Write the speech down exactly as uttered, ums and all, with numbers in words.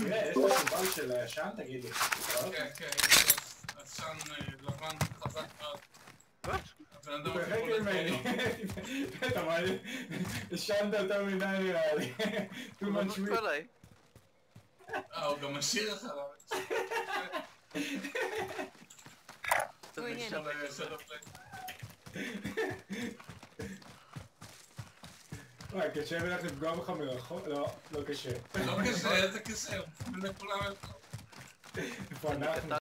תראה, יש פה סימבל של עשן, תגיד לי. כן, כן, יש לו עשן לבן חזק מאוד. הבן אדם הכי בולט בעולם. אתה אומר לי, עשנת יותר מדי נראה לי. too much weed. אה, הוא גם משאיר אחריו. הוא עניין. וואי, קשה בלך לפגוע בך מרחוק? לא, לא קשה. לא קשה, איזה קשה, הוא לכולם איפה. איפה אנחנו?